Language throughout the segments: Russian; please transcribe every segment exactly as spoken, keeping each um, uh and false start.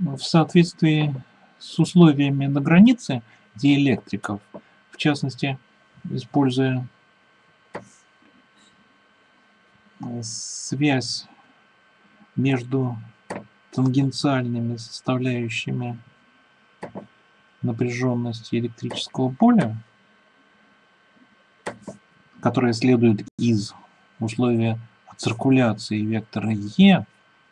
в соответствии с условиями на границе диэлектриков, в частности, используя связь между тангенциальными составляющими напряженности электрического поля, которая следует из условия циркуляции вектора E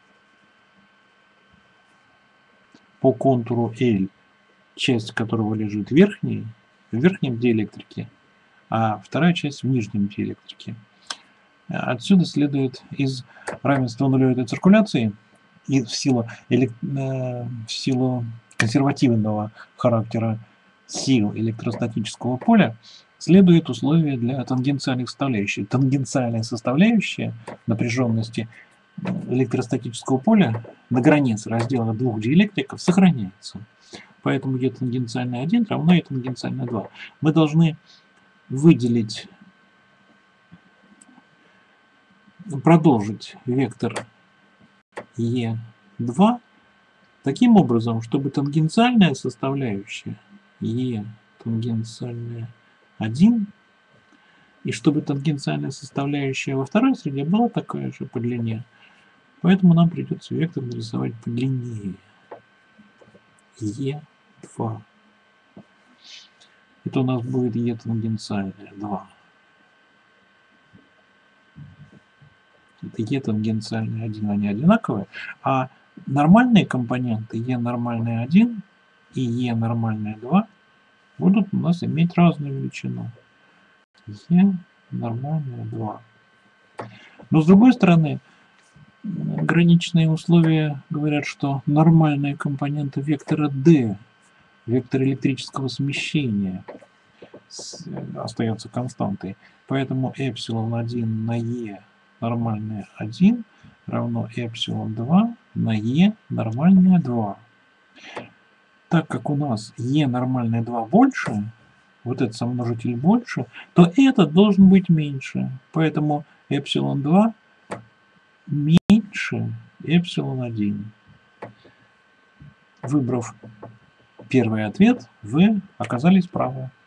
по контуру L, часть которого лежит в верхней, в верхнем диэлектрике, а вторая часть в нижнем диэлектрике. Отсюда следует из равенства нулевой этой циркуляции и в силу, элек... в силу консервативного характера сил электростатического поля следует условие для тангенциальных составляющих. Тангенциальная составляющая напряженности электростатического поля на границе раздела двух диэлектриков сохраняется. Поэтому E тангенциальная один равно E тангенциальная два. Мы должны выделить, продолжить вектор E два таким образом, чтобы тангенциальная составляющая E тангенциальная один и чтобы тангенциальная составляющая во второй среде была такая же по длине. Поэтому нам придется вектор нарисовать подлиннее. E два. Это у нас будет E тангенциальная два. Это E тангенциальная один, они одинаковые, а нормальные компоненты E нормальная один и E нормальная два будут у нас иметь разную величину. E нормальная два. Но с другой стороны, граничные условия говорят, что нормальные компоненты вектора D, вектор электрического смещения, остается константой. Поэтому эпсилон один на E нормальная один равно эпсилон два на E нормальная два. Так как у нас E нормальная два больше, вот этот сомножитель больше, то этот должен быть меньше. Поэтому эпсилон два меньше эпсилон один. Выбрав первый ответ, вы оказались правы.